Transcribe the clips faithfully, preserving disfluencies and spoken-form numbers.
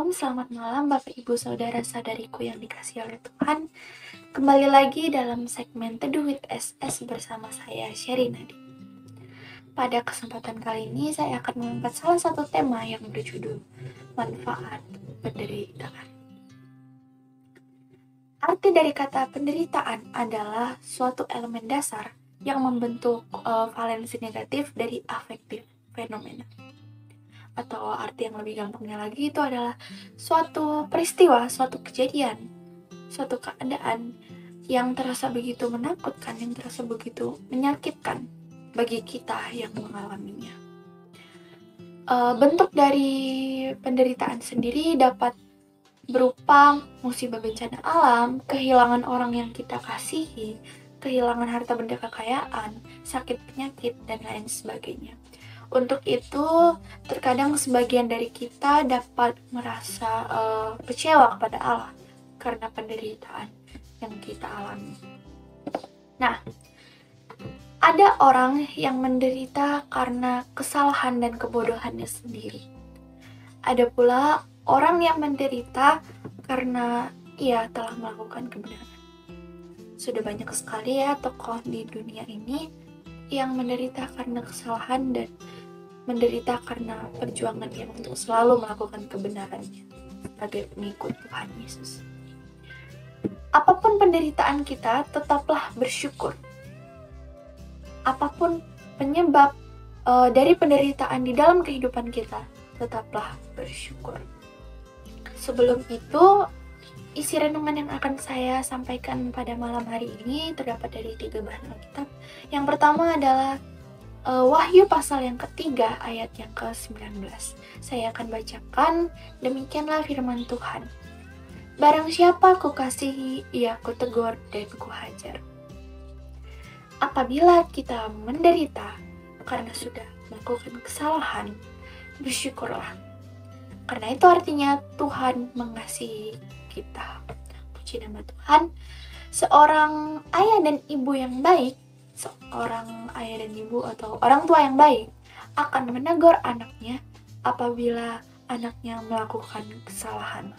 Shalom, selamat malam Bapak Ibu Saudara-saudariku yang dikasihi oleh Tuhan. Kembali lagi dalam segmen Teduh with S S bersama saya, Sherry Nadi. Pada kesempatan kali ini saya akan mengangkat salah satu tema yang berjudul Manfaat Penderitaan. Arti dari kata penderitaan adalah suatu elemen dasar yang membentuk uh, valensi negatif dari afektif fenomena. Atau arti yang lebih gampangnya lagi itu adalah suatu peristiwa, suatu kejadian, suatu keadaan yang terasa begitu menakutkan, yang terasa begitu menyakitkan bagi kita yang mengalaminya. E, bentuk dari penderitaan sendiri dapat berupa musibah bencana alam, kehilangan orang yang kita kasihi, kehilangan harta benda kekayaan, sakit penyakit, dan lain sebagainya. Untuk itu, terkadang sebagian dari kita dapat merasa uh, kecewa kepada Allah karena penderitaan yang kita alami. Nah, ada orang yang menderita karena kesalahan dan kebodohannya sendiri. Ada pula orang yang menderita karena ia telah melakukan kebenaran. Sudah banyak sekali ya tokoh di dunia ini yang menderita karena kesalahan dan menderita karena perjuangannya untuk selalu melakukan kebenarannya sebagai pengikut Tuhan Yesus. Apapun penderitaan kita, tetaplah bersyukur. Apapun penyebab uh, dari penderitaan di dalam kehidupan kita, tetaplah bersyukur. Sebelum itu, isi renungan yang akan saya sampaikan pada malam hari ini terdapat dari tiga bahan Alkitab. Yang pertama adalah Uh, Wahyu pasal yang ketiga ayat yang ke sembilan belas. Saya akan bacakan, demikianlah firman Tuhan. Barang siapa kukasihi, ia kutegur dan kuhajar. Apabila kita menderita karena sudah melakukan kesalahan, bersyukurlah. Karena itu artinya Tuhan mengasihi kita. Puji nama Tuhan. Seorang ayah dan ibu yang baik, seorang ayah dan ibu atau orang tua yang baik akan menegur anaknya apabila anaknya melakukan kesalahan.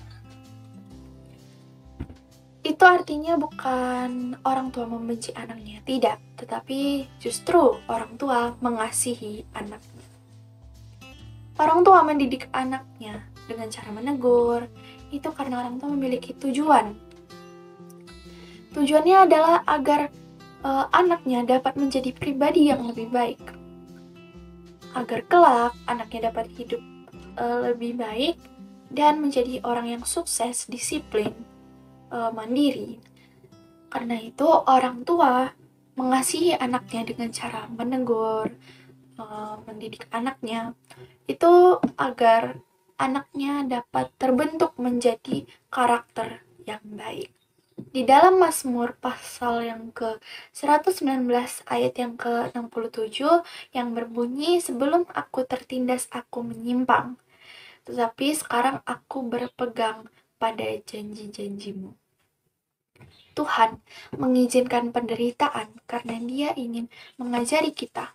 Itu artinya bukan orang tua membenci anaknya, tidak, tetapi justru orang tua mengasihi anaknya. Orang tua mendidik anaknya dengan cara menegur, itu karena orang tua memiliki tujuan. Tujuannya adalah agar Uh, anaknya dapat menjadi pribadi yang lebih baik, agar kelak anaknya dapat hidup uh, lebih baik dan menjadi orang yang sukses, disiplin, uh, mandiri. Karena itu orang tua mengasihi anaknya dengan cara menegur, uh, mendidik anaknya, itu agar anaknya dapat terbentuk menjadi karakter yang baik. Di dalam Mazmur pasal yang ke seratus sembilan belas ayat yang ke enam puluh tujuh yang berbunyi, sebelum aku tertindas aku menyimpang, tetapi sekarang aku berpegang pada janji-janjimu. Tuhan mengizinkan penderitaan karena Dia ingin mengajari kita.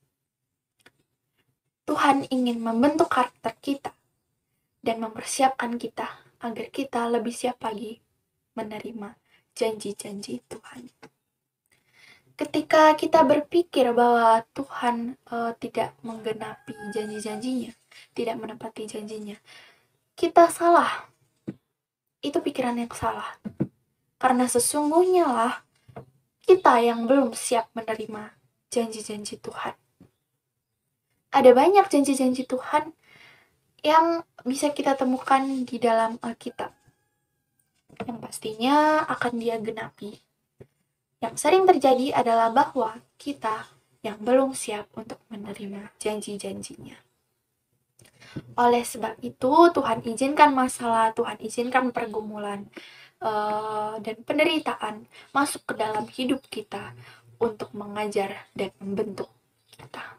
Tuhan ingin membentuk karakter kita dan mempersiapkan kita agar kita lebih siap lagi menerima janji-janji Tuhan. Ketika kita berpikir bahwa Tuhan uh, tidak menggenapi janji-janjinya, tidak menepati janjinya, kita salah. Itu pikiran yang salah. Karena sesungguhnya lah kita yang belum siap menerima janji-janji Tuhan. Ada banyak janji-janji Tuhan yang bisa kita temukan di dalam Alkitab, yang pastinya akan Dia genapi. Yang sering terjadi adalah bahwa kita yang belum siap untuk menerima janji-janjinya. Oleh sebab itu, Tuhan izinkan masalah, Tuhan izinkan pergumulan uh, dan penderitaan masuk ke dalam hidup kita untuk mengajar dan membentuk kita.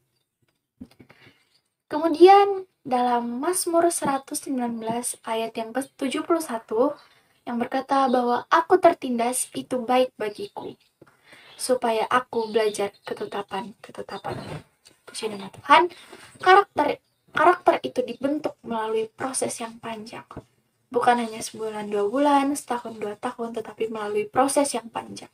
Kemudian dalam Mazmur seratus sembilan belas ayat yang ke tujuh puluh satu yang berkata bahwa aku tertindas itu baik bagiku, supaya aku belajar ketetapan-ketetapan. Puji nama Tuhan. Karakter karakter itu dibentuk melalui proses yang panjang. Bukan hanya sebulan, dua bulan, setahun, dua tahun, tetapi melalui proses yang panjang.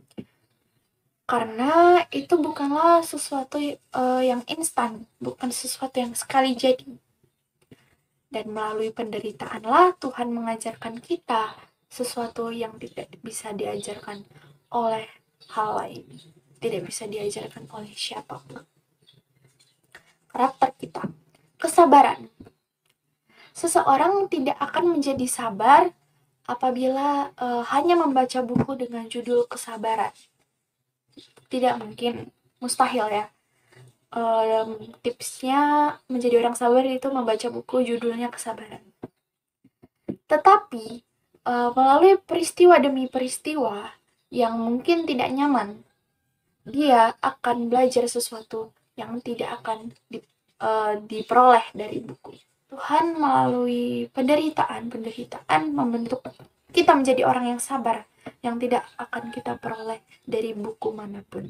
Karena itu bukanlah sesuatu uh, yang instan, bukan sesuatu yang sekali jadi. Dan melalui penderitaanlah Tuhan mengajarkan kita sesuatu yang tidak bisa diajarkan oleh hal lain. Tidak bisa diajarkan oleh siapapun. Karakter kita. Kesabaran. Seseorang tidak akan menjadi sabar apabila uh, hanya membaca buku dengan judul kesabaran. Tidak mungkin, mustahil ya. Um, tipsnya menjadi orang sabar itu membaca buku judulnya kesabaran. Tetapi uh, melalui peristiwa demi peristiwa yang mungkin tidak nyaman, dia akan belajar sesuatu yang tidak akan di, uh, diperoleh dari buku. Tuhan melalui penderitaan-penderitaan membentuk kita menjadi orang yang sabar, yang tidak akan kita peroleh dari buku manapun.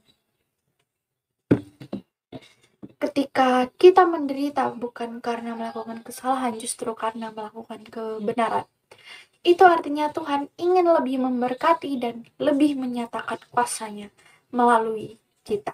Ketika kita menderita bukan karena melakukan kesalahan, justru karena melakukan kebenaran, itu artinya Tuhan ingin lebih memberkati dan lebih menyatakan kuasa-Nya melalui kita.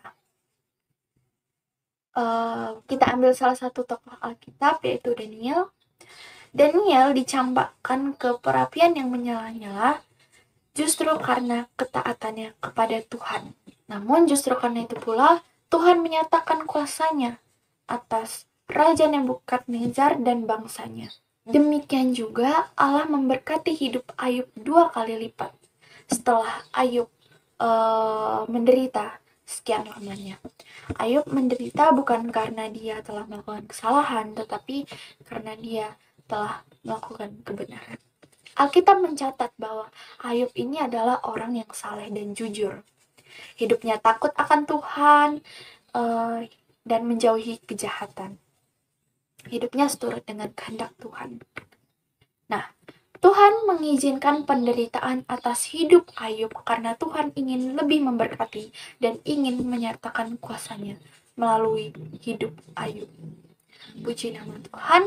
Uh, kita ambil salah satu tokoh Alkitab, yaitu Daniel. Daniel dicampakkan ke perapian yang menyala-nyala justru karena ketaatannya kepada Tuhan. Namun justru karena itu pula Tuhan menyatakan kuasa-Nya atas Raja Nebukadnezar dan bangsanya. Demikian juga Allah memberkati hidup Ayub dua kali lipat setelah Ayub uh, menderita sekian lamanya. Ayub menderita bukan karena dia telah melakukan kesalahan, tetapi karena dia telah melakukan kebenaran. Alkitab mencatat bahwa Ayub ini adalah orang yang saleh dan jujur. Hidupnya takut akan Tuhan uh, dan menjauhi kejahatan. Hidupnya seturut dengan kehendak Tuhan. Nah, Tuhan mengizinkan penderitaan atas hidup Ayub karena Tuhan ingin lebih memberkati dan ingin menyatakan kuasa-Nya melalui hidup Ayub. Puji nama Tuhan.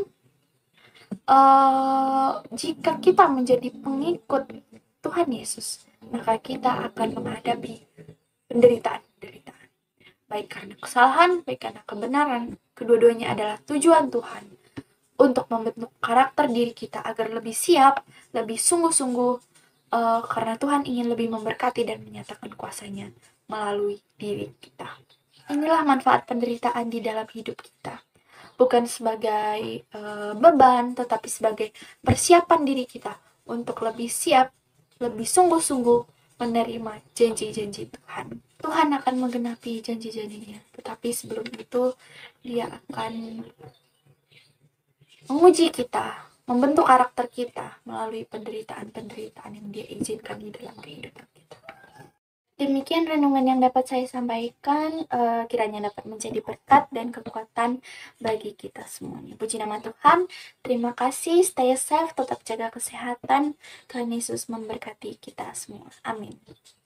Uh, jika kita menjadi pengikut Tuhan Yesus, maka kita akan menghadapi penderitaan-penderitaan. Baik karena kesalahan, baik karena kebenaran. Kedua-duanya adalah tujuan Tuhan untuk membentuk karakter diri kita agar lebih siap, lebih sungguh-sungguh, uh, karena Tuhan ingin lebih memberkati dan menyatakan kuasa-Nya melalui diri kita. Inilah manfaat penderitaan di dalam hidup kita. Bukan sebagai uh, beban, tetapi sebagai persiapan diri kita untuk lebih siap, lebih sungguh-sungguh menerima janji-janji Tuhan. Tuhan akan menggenapi janji-janjinya, tetapi sebelum itu Dia akan menguji kita, membentuk karakter kita melalui penderitaan-penderitaan yang Dia izinkan di dalam kehidupan kita. Demikian renungan yang dapat saya sampaikan, uh, kiranya dapat menjadi berkat dan kekuatan bagi kita semuanya. Puji nama Tuhan, terima kasih, stay safe, tetap jaga kesehatan, Tuhan Yesus memberkati kita semua. Amin.